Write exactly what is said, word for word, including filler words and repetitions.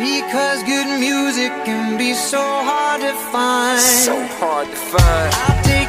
Because good music can be so hard to find. So hard to find. I'll take